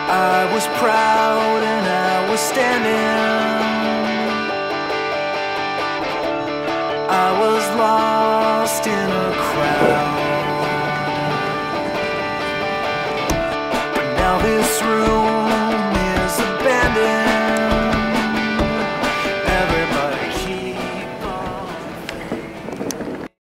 I was proud and I was standing. I was lost in a crowd.